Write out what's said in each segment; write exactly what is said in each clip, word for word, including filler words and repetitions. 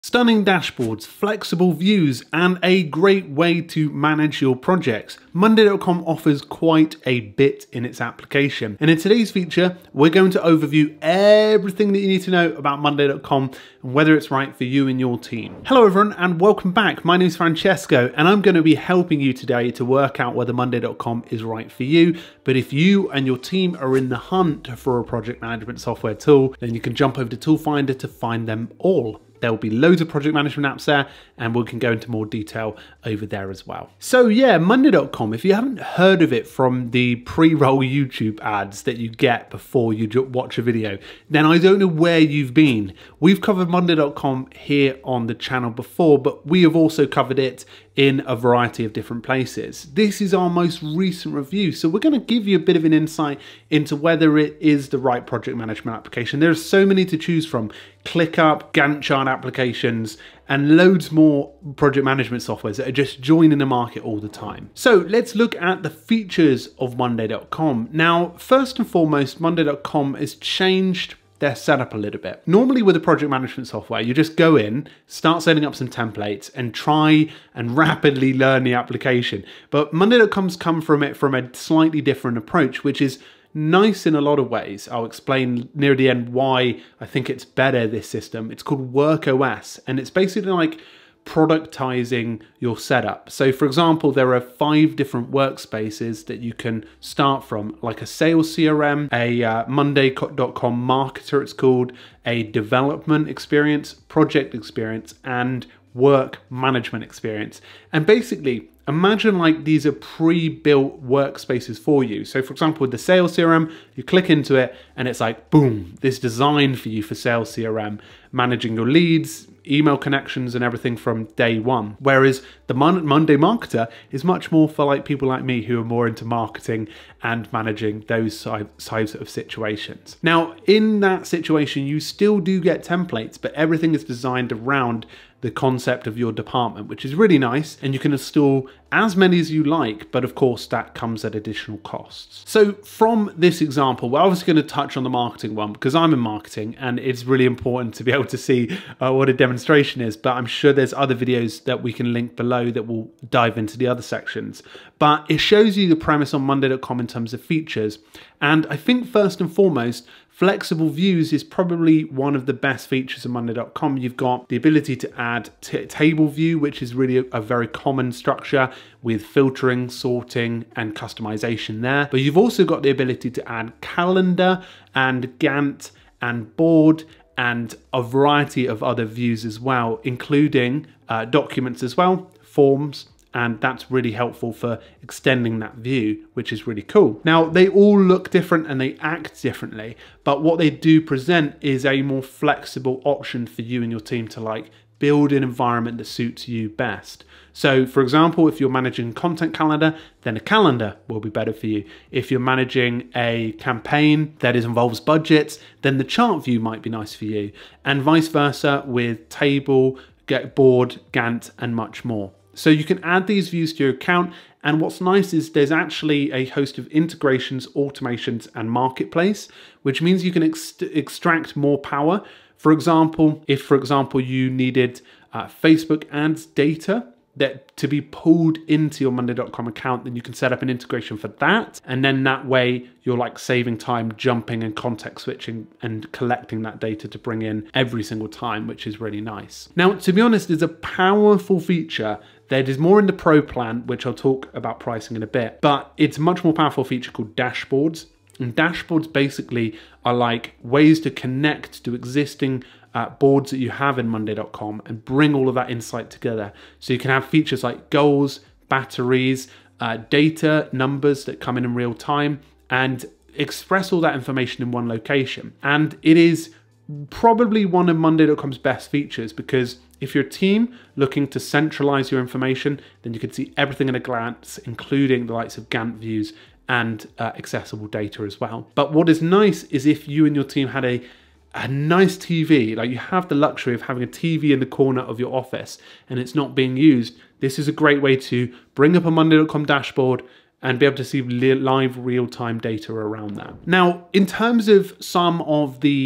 Stunning dashboards, flexible views, and a great way to manage your projects. Monday dot com offers quite a bit in its application. And in today's feature, we're going to overview everything that you need to know about Monday dot com and whether it's right for you and your team. Hello everyone and welcome back. My name is Francesco and I'm going to be helping you today to work out whether Monday dot com is right for you. But if you and your team are in the hunt for a project management software tool, then you can jump over to Toolfinder to find them all. There will be loads of project management apps there and we can go into more detail over there as well. So yeah, Monday dot com, if you haven't heard of it from the pre-roll YouTube ads that you get before you watch a video, then I don't know where you've been. We've covered Monday dot com here on the channel before, but we have also covered it in a variety of different places. This is our most recent review, so we're going to give you a bit of an insight into whether it is the right project management application. There are so many to choose from. ClickUp, Gantt chart applications, and loads more project management softwares that are just joining the market all the time. So let's look at the features of Monday dot com. Now, first and foremost, Monday dot com has changed their setup a little bit. Normally with a project management software, you just go in, start setting up some templates and try and rapidly learn the application. But Monday dot com's come from it from a slightly different approach, which is nice in a lot of ways. I'll explain near the end why I think it's better, this system. It's called WorkOS, and it's basically like productizing your setup. So for example, there are five different workspaces that you can start from, like a sales C R M, a uh, Monday dot com marketer it's called, a development experience, project experience, and work management experience. And basically, imagine like these are pre-built workspaces for you. So for example, with the sales C R M, you click into it and it's like, boom, this designed for you for sales C R M, managing your leads, email connections and everything from day one. Whereas the Mon Monday Marketer is much more for like people like me who are more into marketing and managing those types of situations. Now, in that situation, you still do get templates, but everything is designed around the concept of your department, which is really nice, and you can install as many as you like, but of course that comes at additional costs. So from this example, we're obviously going to touch on the marketing one because I'm in marketing and it's really important to be able to see uh, what a demonstration is, but I'm sure there's other videos that we can link below that will dive into the other sections. But it shows you the premise on Monday dot com in terms of features. And I think first and foremost, flexible views is probably one of the best features of Monday dot com. You've got the ability to add t table view, which is really a, a very common structure with filtering, sorting, and customization there. But you've also got the ability to add calendar and Gantt and board and a variety of other views as well, including uh, documents as well, forms, and that's really helpful for extending that view, which is really cool. Now, they all look different and they act differently, but what they do present is a more flexible option for you and your team to like build an environment that suits you best. So for example, if you're managing content calendar, then a calendar will be better for you. If you're managing a campaign that involves budgets, then the chart view might be nice for you, and vice versa with table, get board, Gantt, and much more. So you can add these views to your account, and what's nice is there's actually a host of integrations, automations, and marketplace, which means you can ex extract more power. For example, if for example you needed uh, Facebook ads data that to be pulled into your Monday dot com account, then you can set up an integration for that. And then that way you're like saving time jumping and context switching and collecting that data to bring in every single time, which is really nice. Now, to be honest, it's a powerful feature that is more in the Pro plan, which I'll talk about pricing in a bit, but it's a much more powerful feature called dashboards. And dashboards basically are like ways to connect to existing Uh, boards that you have in Monday dot com and bring all of that insight together. So you can have features like goals, batteries, uh, data, numbers that come in in real time, and express all that information in one location. And it is probably one of Monday dot com's best features, because if you're a team looking to centralize your information, then you can see everything in a glance, including the likes of Gantt views and uh, accessible data as well. But what is nice is if you and your team had a a nice T V, like you have the luxury of having a T V in the corner of your office and it's not being used, this is a great way to bring up a Monday dot com dashboard and be able to see live real-time data around that. Now, in terms of some of the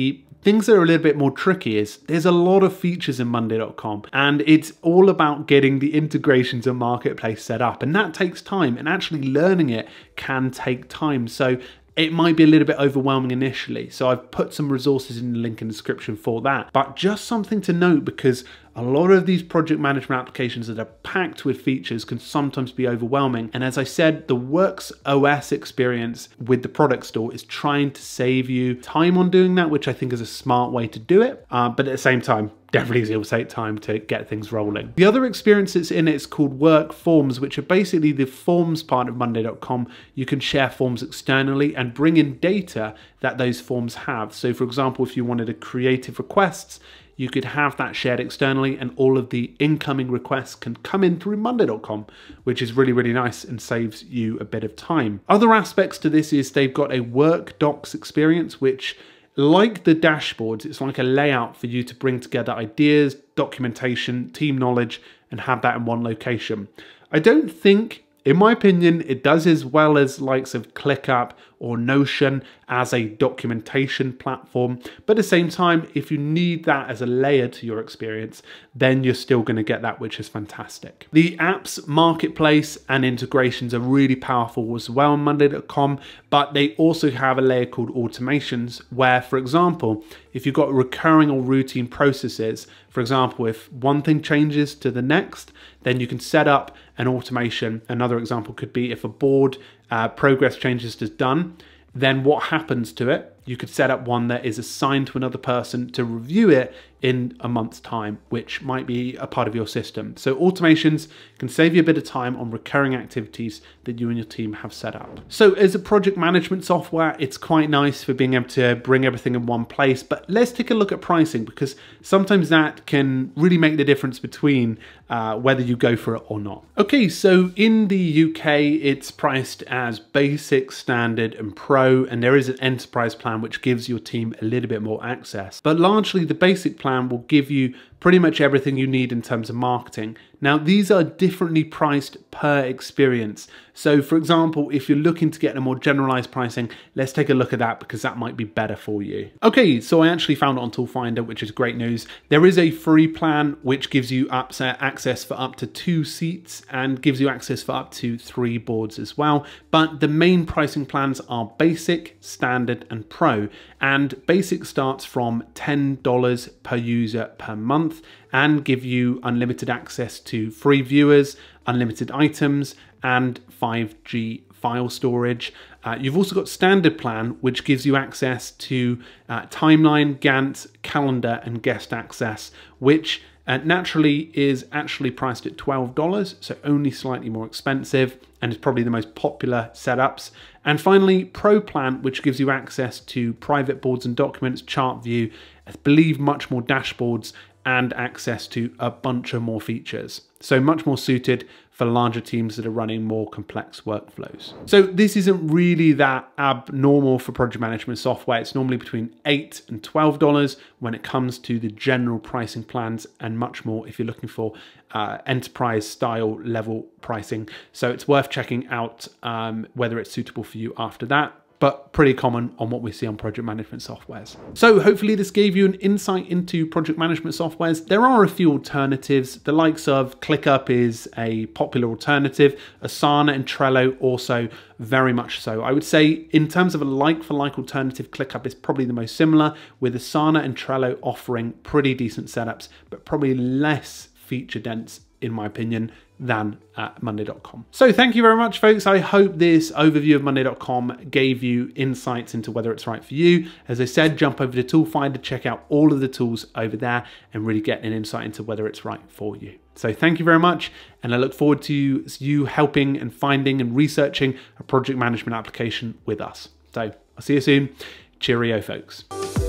things that are a little bit more tricky is there's a lot of features in Monday dot com, and it's all about getting the integrations and marketplace set up, and that takes time, and actually learning it can take time. So it might be a little bit overwhelming initially. So I've put some resources in the link in the description for that. But just something to note, because a lot of these project management applications that are packed with features can sometimes be overwhelming. And as I said, the WorkOS experience with the product store is trying to save you time on doing that, which I think is a smart way to do it. Uh, but at the same time, definitely it will take time to get things rolling. The other experience that's in it is called WorkForms, which are basically the forms part of Monday dot com. You can share forms externally and bring in data that those forms have. So for example, if you wanted a creative requests, you could have that shared externally, and all of the incoming requests can come in through Monday dot com, which is really, really nice and saves you a bit of time. Other aspects to this is they've got a WorkDocs experience, which, like the dashboards, it's like a layout for you to bring together ideas, documentation, team knowledge, and have that in one location. I don't think, in my opinion, it does as well as likes of ClickUp or Notion as a documentation platform. But at the same time, if you need that as a layer to your experience, then you're still going to get that, which is fantastic. The apps marketplace and integrations are really powerful as well on Monday dot com, but they also have a layer called automations where, for example, if you've got recurring or routine processes, for example, if one thing changes to the next, then you can set up an automation. Another example could be if a board uh, progress changes is done, then what happens to it? You could set up one that is assigned to another person to review it in a month's time, which might be a part of your system. So automations can save you a bit of time on recurring activities that you and your team have set up. So as a project management software, it's quite nice for being able to bring everything in one place, but let's take a look at pricing, because sometimes that can really make the difference between uh, whether you go for it or not. Okay, so in the U K, it's priced as basic, standard, and pro, and there is an enterprise plan which gives your team a little bit more access. But largely the basic plan will give you pretty much everything you need in terms of marketing. Now, these are differently priced per experience. So for example, if you're looking to get a more generalized pricing, let's take a look at that, because that might be better for you. Okay, so I actually found it on Toolfinder, which is great news. There is a free plan which gives you access for up to two seats and gives you access for up to three boards as well. But the main pricing plans are basic, standard, and pro. And basic starts from ten dollars per user per month and give you unlimited access to free viewers, unlimited items, and five G file storage. Uh, you've also got standard plan, which gives you access to uh, timeline, Gantt, calendar, and guest access, which uh, naturally is actually priced at twelve dollars, so only slightly more expensive, and is probably the most popular setups. And finally, Pro Plan, which gives you access to private boards and documents, chart view, I believe much more dashboards, and access to a bunch of more features. So much more suited for larger teams that are running more complex workflows. So this isn't really that abnormal for project management software. It's normally between eight and twelve dollars when it comes to the general pricing plans, and much more if you're looking for uh, enterprise style level pricing. So it's worth checking out um, whether it's suitable for you after that, but pretty common on what we see on project management softwares. So hopefully this gave you an insight into project management softwares. There are a few alternatives. The likes of ClickUp is a popular alternative. Asana and Trello also very much so. I would say in terms of a like-for-like alternative, ClickUp is probably the most similar, with Asana and Trello offering pretty decent setups, but probably less feature dense, in my opinion, than at Monday dot com. So thank you very much, folks. I hope this overview of Monday dot com gave you insights into whether it's right for you. As I said, jump over to Toolfinder, check out all of the tools over there, and really get an insight into whether it's right for you. So thank you very much, and I look forward to you helping and finding and researching a project management application with us. So I'll see you soon. Cheerio, folks.